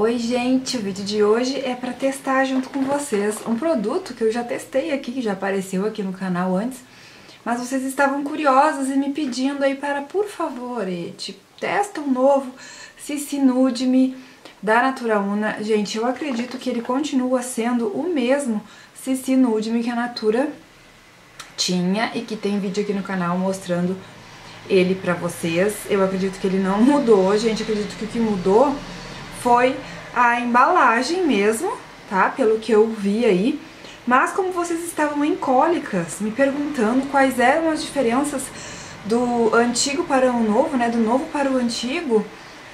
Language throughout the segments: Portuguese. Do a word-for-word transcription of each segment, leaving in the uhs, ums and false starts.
Oi gente, o vídeo de hoje é para testar junto com vocês um produto que eu já testei aqui, que já apareceu aqui no canal antes, mas vocês estavam curiosos e me pedindo aí para, por favor, Eti, testa um novo C C Nude Me da Natura Una. Gente, eu acredito que ele continua sendo o mesmo C C Nude Me que a Natura tinha e que tem vídeo aqui no canal mostrando ele pra vocês. Eu acredito que ele não mudou, gente, acredito que o que mudou foi a embalagem mesmo, tá? Pelo que eu vi aí. Mas como vocês estavam em cólicas, me perguntando quais eram as diferenças do antigo para o novo, né? Do novo para o antigo,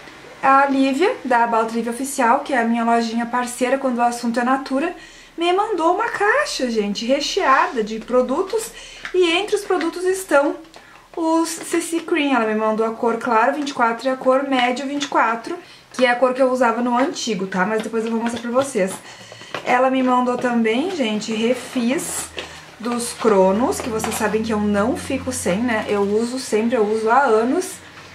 a Lívia, da About Lívia Oficial, que é a minha lojinha parceira quando o assunto é Natura, me mandou uma caixa, gente, recheada de produtos, e entre os produtos estão os C C Cream. Ela me mandou a cor claro vinte e quatro e a cor médio vinte e quatro, que é a cor que eu usava no antigo, tá? Mas depois eu vou mostrar pra vocês. Ela me mandou também, gente, refis dos Cronos, que vocês sabem que eu não fico sem, né? Eu uso sempre, eu uso há anos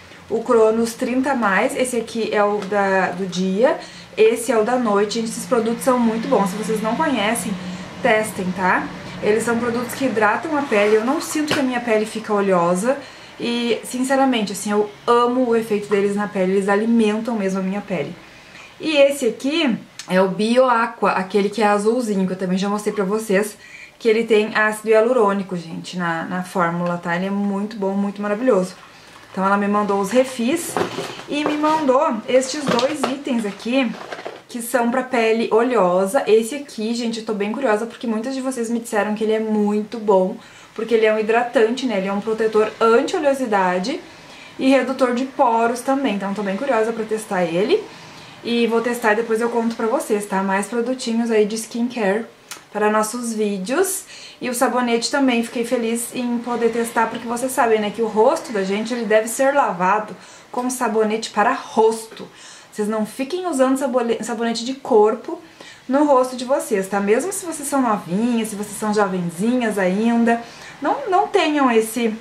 o Cronos trinta mais, esse aqui é o da, do dia, esse é o da noite. Gente, esses produtos são muito bons, se vocês não conhecem, testem, tá? Eles são produtos que hidratam a pele, eu não sinto que a minha pele fica oleosa. E, sinceramente, assim, eu amo o efeito deles na pele, eles alimentam mesmo a minha pele. E esse aqui é o Bio Aqua, aquele que é azulzinho, que eu também já mostrei pra vocês, que ele tem ácido hialurônico, gente, na, na fórmula, tá? Ele é muito bom, muito maravilhoso. Então ela me mandou os refis e me mandou estes dois itens aqui, que são pra pele oleosa. Esse aqui, gente, eu tô bem curiosa, porque muitas de vocês me disseram que ele é muito bom, porque ele é um hidratante, né? Ele é um protetor anti-oleosidade e redutor de poros também. Então tô bem curiosa pra testar ele. E vou testar e depois eu conto pra vocês, tá? Mais produtinhos aí de skincare para nossos vídeos. E o sabonete também, fiquei feliz em poder testar, porque vocês sabem, né? Que o rosto da gente, ele deve ser lavado com sabonete para rosto. Vocês não fiquem usando sabonete de corpo no rosto de vocês, tá? Mesmo se vocês são novinhas, se vocês são jovenzinhas ainda, não, não tenham esse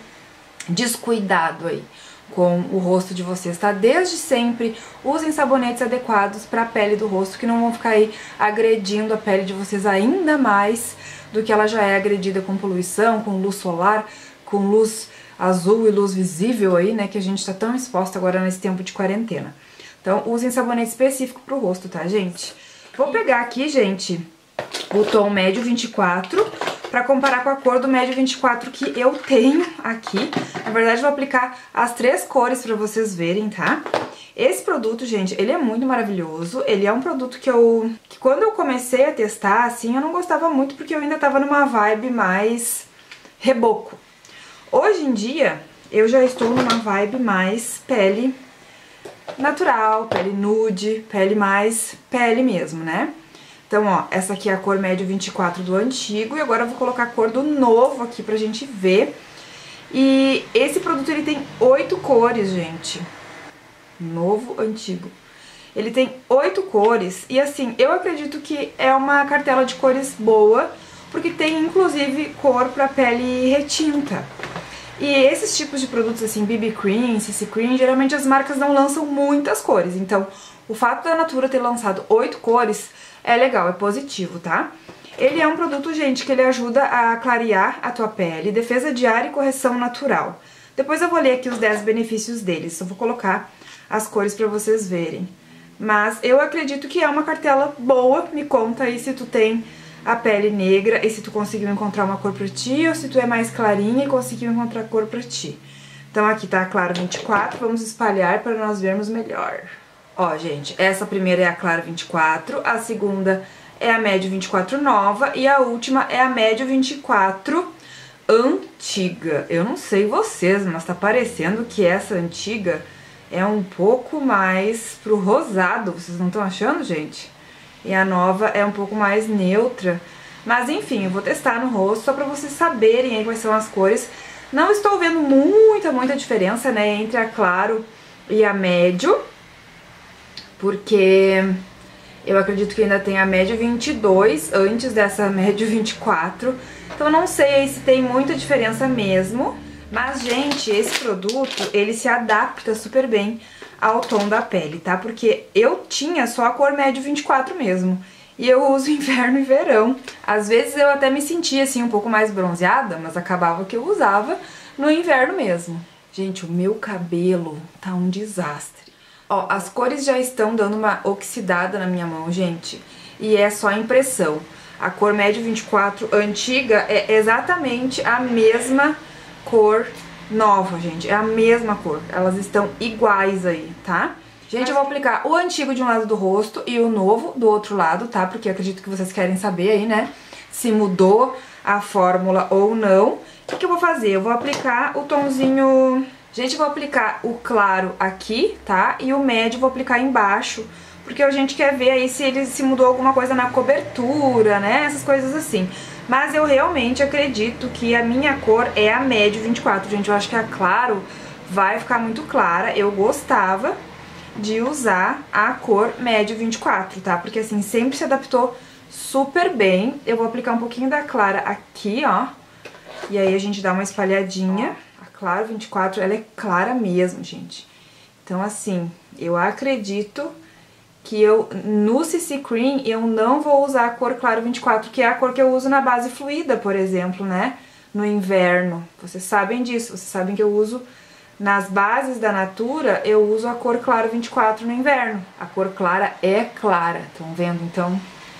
descuidado aí com o rosto de vocês, tá? Desde sempre, usem sabonetes adequados para a pele do rosto, que não vão ficar aí agredindo a pele de vocês ainda mais do que ela já é agredida com poluição, com luz solar, com luz azul e luz visível aí, né? Que a gente tá tão exposta agora nesse tempo de quarentena. Então, usem sabonete específico pro rosto, tá, gente? Vou pegar aqui, gente, o tom médio vinte e quatro, pra comparar com a cor do médio vinte e quatro que eu tenho aqui. Na verdade, vou aplicar as três cores pra vocês verem, tá? Esse produto, gente, ele é muito maravilhoso. Ele é um produto que eu... que quando eu comecei a testar, assim, eu não gostava muito, porque eu ainda tava numa vibe mais reboco. Hoje em dia, eu já estou numa vibe mais pele natural, pele nude, pele mais pele mesmo, né? Então, ó, essa aqui é a cor médio vinte e quatro do antigo, e agora eu vou colocar a cor do novo aqui pra gente ver. E esse produto, ele tem oito cores, gente. Novo, antigo. Ele tem oito cores, e assim, eu acredito que é uma cartela de cores boa, porque tem, inclusive, cor pra pele retinta. E esses tipos de produtos, assim, B B Cream, C C Cream, geralmente as marcas não lançam muitas cores. Então, o fato da Natura ter lançado oito cores é legal, é positivo, tá? Ele é um produto, gente, que ele ajuda a clarear a tua pele, defesa diária e correção natural. Depois eu vou ler aqui os dez benefícios dele, só vou colocar as cores pra vocês verem. Mas eu acredito que é uma cartela boa. Me conta aí se tu tem a pele negra e se tu conseguiu encontrar uma cor pra ti, ou se tu é mais clarinha e conseguiu encontrar cor pra ti. Então aqui tá a Claro vinte e quatro, vamos espalhar para nós vermos melhor. Ó, gente, essa primeira é a Claro vinte e quatro, a segunda é a Médio vinte e quatro nova e a última é a Médio vinte e quatro antiga. Eu não sei vocês, mas tá parecendo que essa antiga é um pouco mais pro rosado, vocês não estão achando, gente? E a nova é um pouco mais neutra. Mas enfim, eu vou testar no rosto só pra vocês saberem aí quais são as cores. Não estou vendo muita, muita diferença, né, entre a Claro e a Médio, porque eu acredito que ainda tem a Médio vinte e dois antes dessa Médio vinte e quatro. Então eu não sei aí se tem muita diferença mesmo. Mas, gente, esse produto, ele se adapta super bem ao tom da pele, tá? Porque eu tinha só a cor médio vinte e quatro mesmo. E eu uso inverno e verão. Às vezes eu até me sentia assim um pouco mais bronzeada, mas acabava que eu usava no inverno mesmo. Gente, o meu cabelo tá um desastre. Ó, as cores já estão dando uma oxidada na minha mão, gente. E é só impressão. A cor médio vinte e quatro antiga é exatamente a mesma cor nova, gente. É a mesma cor. Elas estão iguais aí, tá? Gente, eu vou aplicar o antigo de um lado do rosto e o novo do outro lado, tá? Porque eu acredito que vocês querem saber aí, né? Se mudou a fórmula ou não. O que, que eu vou fazer? Eu vou aplicar o tomzinho... Gente, eu vou aplicar o claro aqui, tá? E o médio eu vou aplicar embaixo, porque a gente quer ver aí se ele se mudou alguma coisa na cobertura, né? Essas coisas assim. Mas eu realmente acredito que a minha cor é a médio vinte e quatro, gente. Eu acho que a claro vai ficar muito clara. Eu gostava de usar a cor médio vinte e quatro, tá? Porque assim, sempre se adaptou super bem. Eu vou aplicar um pouquinho da clara aqui, ó. E aí a gente dá uma espalhadinha. A claro vinte e quatro, ela é clara mesmo, gente. Então assim, eu acredito que eu, no C C Cream, eu não vou usar a cor claro vinte e quatro, que é a cor que eu uso na base fluida, por exemplo, né? No inverno. Vocês sabem disso, vocês sabem que eu uso... Nas bases da Natura, eu uso a cor claro vinte e quatro no inverno. A cor clara é clara, estão vendo? Então,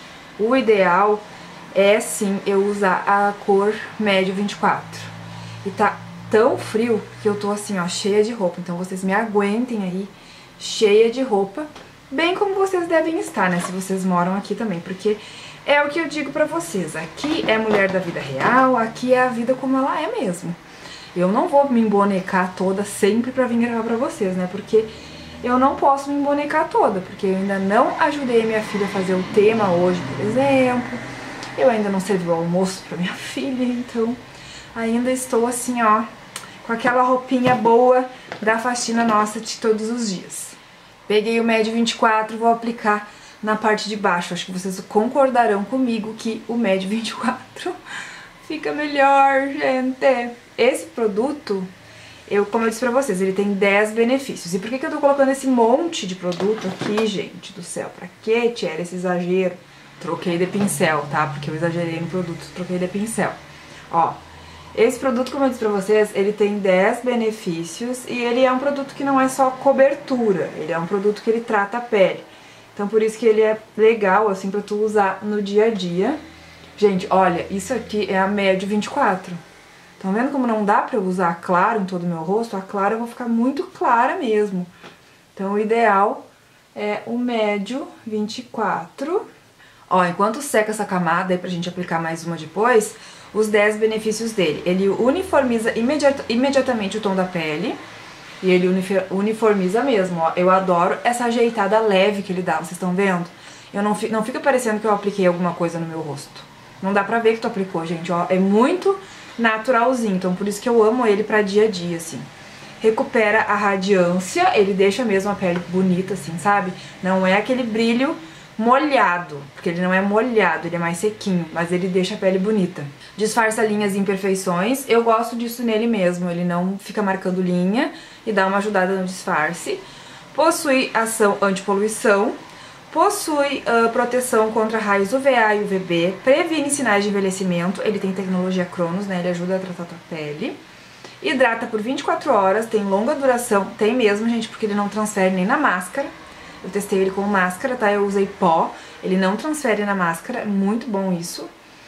o ideal é sim eu usar a cor médio vinte e quatro. E tá tão frio que eu tô assim, ó, cheia de roupa. Então vocês me aguentem aí, cheia de roupa. Bem como vocês devem estar, né? Se vocês moram aqui também, porque é o que eu digo pra vocês. Aqui é mulher da vida real, aqui é a vida como ela é mesmo. Eu não vou me embonecar toda sempre pra vir gravar pra vocês, né? Porque eu não posso me embonecar toda, porque eu ainda não ajudei minha filha a fazer o tema hoje, por exemplo. Eu ainda não servi o almoço pra minha filha, então ainda estou assim, ó, com aquela roupinha boa da faxina nossa de todos os dias. Peguei o médio vinte e quatro, vou aplicar na parte de baixo. Acho que vocês concordarão comigo que o médio vinte e quatro fica melhor, gente. Esse produto, eu, como eu disse pra vocês, ele tem dez benefícios. E por que que eu tô colocando esse monte de produto aqui, gente do céu? Pra que tirar esse exagero? Troquei de pincel, tá? Porque eu exagerei no produto, troquei de pincel. Ó, esse produto, como eu disse pra vocês, ele tem dez benefícios e ele é um produto que não é só cobertura, ele é um produto que ele trata a pele. Então por isso que ele é legal, assim, pra tu usar no dia a dia. Gente, olha, isso aqui é a médio vinte e quatro. Estão vendo como não dá pra eu usar claro em todo o meu rosto? A clara eu vou ficar muito clara mesmo. Então o ideal é o médio vinte e quatro. Ó, enquanto seca essa camada aí pra gente aplicar mais uma depois, os dez benefícios dele. Ele uniformiza imediat imediatamente o tom da pele. E ele uniformiza mesmo, ó. Eu adoro essa ajeitada leve que ele dá, vocês estão vendo? Eu não, fi não fica parecendo que eu apliquei alguma coisa no meu rosto. Não dá pra ver que tu aplicou, gente, ó. É muito naturalzinho, então por isso que eu amo ele pra dia a dia, assim. Recupera a radiância, ele deixa mesmo a pele bonita, assim, sabe? Não é aquele brilho molhado, porque ele não é molhado, ele é mais sequinho, mas ele deixa a pele bonita. Disfarça linhas e imperfeições, eu gosto disso nele mesmo, ele não fica marcando linha e dá uma ajudada no disfarce. Possui ação antipoluição, possui uh, proteção contra raios U V A e U V B, previne sinais de envelhecimento, ele tem tecnologia Cronos, né, ele ajuda a tratar a tua pele. Hidrata por vinte e quatro horas, tem longa duração, tem mesmo, gente, porque ele não transfere nem na máscara. Eu testei ele com máscara, tá? Eu usei pó, ele não transfere na máscara, muito bom isso.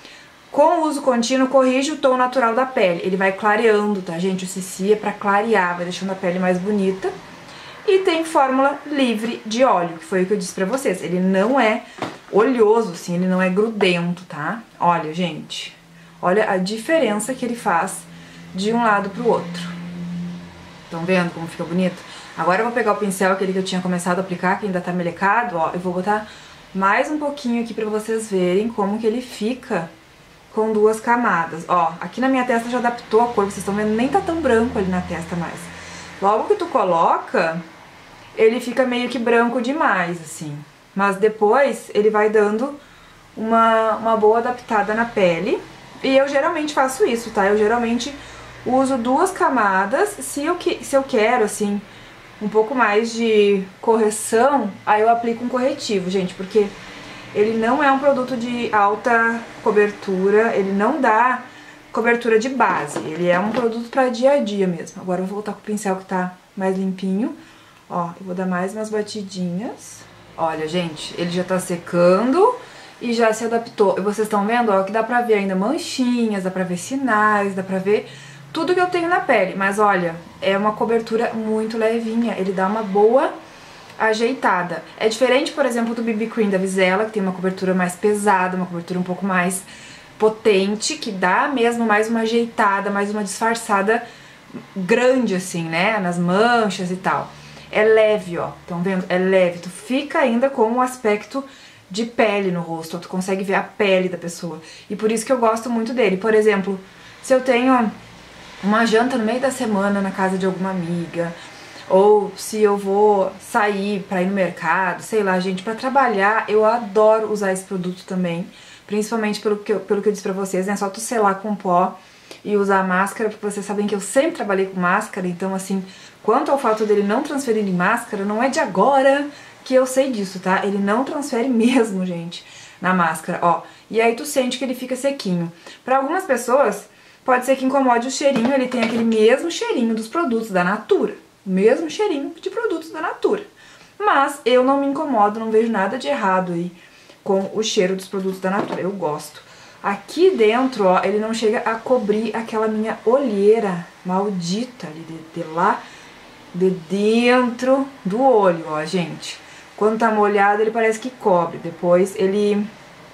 Com o uso contínuo, corrige o tom natural da pele, ele vai clareando, tá, gente? O C C é pra clarear, vai deixando a pele mais bonita. E tem fórmula livre de óleo, que foi o que eu disse pra vocês. Ele não é oleoso, assim, ele não é grudento, tá? Olha, gente, olha a diferença que ele faz de um lado pro outro. Estão vendo como fica bonito? Agora eu vou pegar o pincel, aquele que eu tinha começado a aplicar, que ainda tá melecado, ó. Eu vou botar mais um pouquinho aqui pra vocês verem como que ele fica com duas camadas. Ó, aqui na minha testa já adaptou a cor, vocês estão vendo? Nem tá tão branco ali na testa mais. Logo que tu coloca, ele fica meio que branco demais, assim. Mas depois ele vai dando uma, uma boa adaptada na pele. E eu geralmente faço isso, tá? Eu geralmente uso duas camadas, se eu, que, se eu quero, assim, um pouco mais de correção, aí eu aplico um corretivo, gente, porque ele não é um produto de alta cobertura, ele não dá cobertura de base, ele é um produto para dia a dia mesmo. Agora eu vou voltar com o pincel que tá mais limpinho. Ó, eu vou dar mais umas batidinhas. Olha, gente, ele já tá secando e já se adaptou. E vocês estão vendo, ó, que dá pra ver ainda manchinhas, dá pra ver sinais, dá pra ver tudo que eu tenho na pele. Mas olha, é uma cobertura muito levinha, ele dá uma boa ajeitada. É diferente, por exemplo, do B B Cream da Vizela, que tem uma cobertura mais pesada, uma cobertura um pouco mais potente, que dá mesmo mais uma ajeitada, mais uma disfarçada grande assim, né, nas manchas e tal. É leve, ó, estão vendo? É leve, tu fica ainda com um aspecto de pele no rosto, ó, tu consegue ver a pele da pessoa. E por isso que eu gosto muito dele. Por exemplo, se eu tenho uma janta no meio da semana na casa de alguma amiga, ou se eu vou sair pra ir no mercado, sei lá, gente, pra trabalhar, eu adoro usar esse produto também. Principalmente pelo que eu, pelo que eu disse pra vocês, né? Só tu selar com pó e usar máscara, porque vocês sabem que eu sempre trabalhei com máscara, então assim, quanto ao fato dele não transferir em máscara, não é de agora que eu sei disso, tá? Ele não transfere mesmo, gente, na máscara, ó. E aí tu sente que ele fica sequinho. Pra algumas pessoas, pode ser que incomode o cheirinho, ele tem aquele mesmo cheirinho dos produtos da Natura. O mesmo cheirinho de produtos da Natura. Mas eu não me incomodo, não vejo nada de errado aí com o cheiro dos produtos da Natura, eu gosto. Aqui dentro, ó, ele não chega a cobrir aquela minha olheira maldita ali de, de lá, de dentro do olho, ó, gente. Quando tá molhado, ele parece que cobre, depois ele,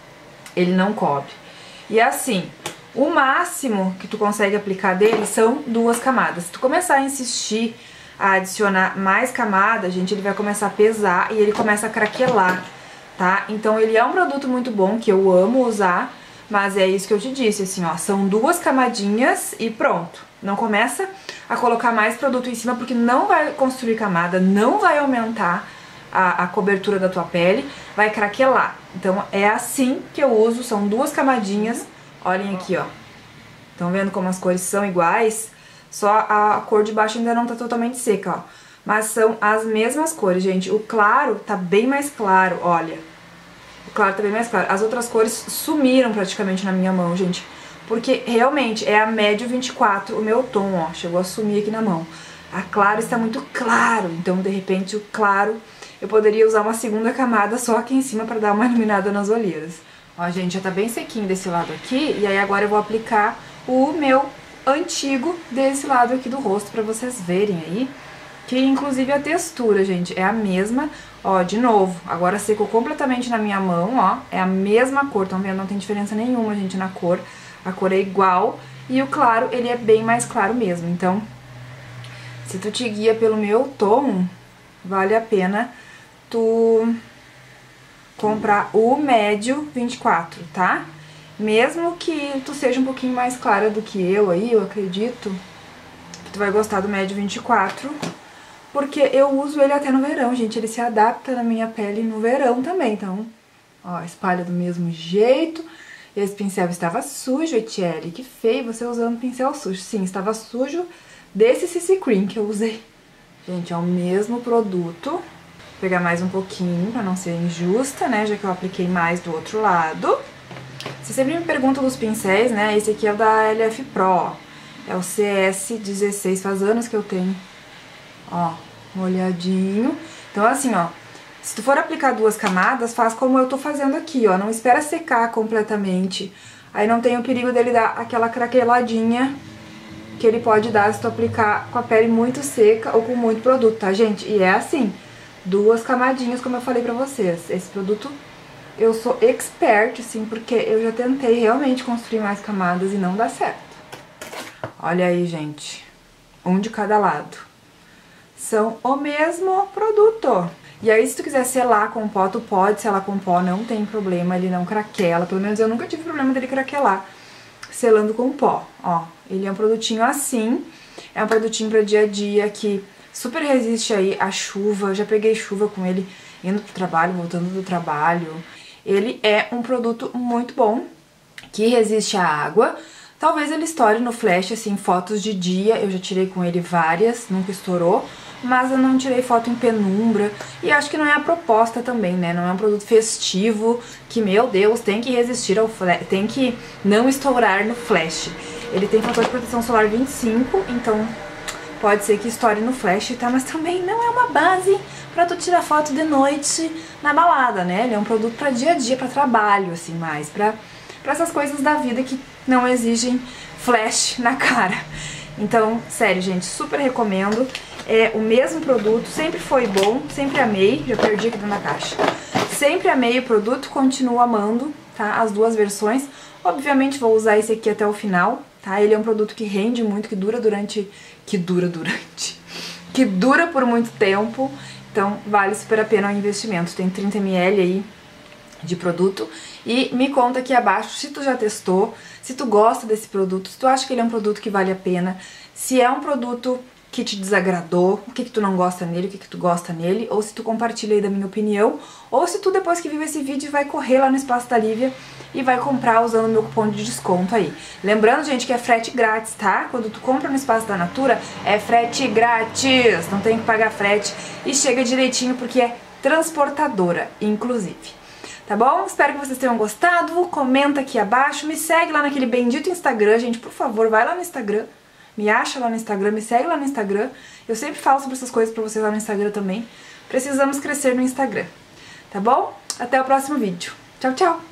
ele não cobre. E assim, o máximo que tu consegue aplicar dele são duas camadas. Se tu começar a insistir a adicionar mais camadas, gente, ele vai começar a pesar e ele começa a craquelar, tá? Então ele é um produto muito bom, que eu amo usar, mas é isso que eu te disse, assim, ó, são duas camadinhas e pronto. Não começa a colocar mais produto em cima, porque não vai construir camada, não vai aumentar a, a cobertura da tua pele, vai craquelar. Então é assim que eu uso, são duas camadinhas. Olhem aqui, ó. Estão vendo como as cores são iguais? Só a cor de baixo ainda não tá totalmente seca, ó. Mas são as mesmas cores, gente. O claro tá bem mais claro, olha. O claro tá bem mais claro. As outras cores sumiram praticamente na minha mão, gente. Porque realmente é a médio vinte e quatro o meu tom, ó. Chegou a sumir aqui na mão. A claro está muito claro. Então, de repente, o claro eu poderia usar uma segunda camada só aqui em cima pra dar uma iluminada nas olheiras. Ó, gente, já tá bem sequinho desse lado aqui. E aí agora eu vou aplicar o meu antigo desse lado aqui do rosto pra vocês verem aí. Que inclusive a textura, gente, é a mesma. Ó, de novo, agora secou completamente na minha mão, ó. É a mesma cor, estão vendo? Não tem diferença nenhuma, gente, na cor. A cor é igual. E o claro, ele é bem mais claro mesmo. Então, se tu te guia pelo meu tom, vale a pena tu comprar o médio vinte e quatro, tá? Mesmo que tu seja um pouquinho mais clara do que eu aí, eu acredito que tu vai gostar do médio vinte e quatro. Porque eu uso ele até no verão, gente. Ele se adapta na minha pele no verão também. Então, ó, espalha do mesmo jeito. Esse pincel estava sujo, Etiele. Que feio você usando pincel sujo. Sim, estava sujo desse C C Cream que eu usei. Gente, é o mesmo produto. Vou pegar mais um pouquinho pra não ser injusta, né? Já que eu apliquei mais do outro lado. Você sempre me pergunta dos pincéis, né? Esse aqui é o da L F Pro, ó. É o C S dezesseis, faz anos que eu tenho. Ó, molhadinho. Então assim, ó, se tu for aplicar duas camadas, faz como eu tô fazendo aqui, ó. Não espera secar completamente. Aí não tem o perigo dele dar aquela craqueladinha que ele pode dar se tu aplicar com a pele muito seca ou com muito produto, tá, gente? E é assim, duas camadinhas, como eu falei pra vocês. Esse produto eu sou expert, assim, porque eu já tentei realmente construir mais camadas e não dá certo. Olha aí, gente. Um de cada lado. São o mesmo produto. E aí, se tu quiser selar com pó, tu pode selar com pó, não tem problema, ele não craquela. Pelo menos eu nunca tive problema dele craquelar selando com pó, ó. Ele é um produtinho assim, é um produtinho pra dia a dia que super resiste aí à chuva. Eu já peguei chuva com ele indo pro trabalho, voltando do trabalho. Ele é um produto muito bom, que resiste à água. Talvez ele estoure no flash, assim, fotos de dia, eu já tirei com ele várias, nunca estourou. mas eu não tirei foto em penumbra e acho que não é a proposta também, né? Não é um produto festivo que, meu Deus, tem que resistir ao flash, tem que não estourar no flash. Ele tem fator de proteção solar vinte e cinco, então pode ser que estoure no flash, tá? Mas também não é uma base pra tu tirar foto de noite na balada, né? Ele é um produto pra dia a dia, pra trabalho, assim, mais pra, pra essas coisas da vida que não exigem flash na cara. Então, sério, gente, super recomendo. É o mesmo produto, sempre foi bom, sempre amei, já perdi aqui dentro da caixa. Sempre amei o produto, continuo amando, tá? As duas versões. Obviamente vou usar esse aqui até o final, tá? Ele é um produto que rende muito, que dura durante... Que dura durante... Que dura por muito tempo, então vale super a pena o investimento. Tem trinta mililitros aí de produto. E me conta aqui abaixo se tu já testou, se tu gosta desse produto, se tu acha que ele é um produto que vale a pena, se é um produto que te desagradou, o que que tu não gosta nele, o que que tu gosta nele, ou se tu compartilha aí da minha opinião, ou se tu depois que viu esse vídeo vai correr lá no Espaço da Lívia e vai comprar usando o meu cupom de desconto aí. Lembrando, gente, que é frete grátis, tá? Quando tu compra no Espaço da Natura, é frete grátis, não tem que pagar frete e chega direitinho porque é transportadora, inclusive. Tá bom? Espero que vocês tenham gostado, comenta aqui abaixo, me segue lá naquele bendito Instagram, gente, por favor, vai lá no Instagram. Me acha lá no Instagram, me segue lá no Instagram. Eu sempre falo sobre essas coisas pra vocês lá no Instagram também. Precisamos crescer no Instagram. Tá bom? Até o próximo vídeo. Tchau, tchau!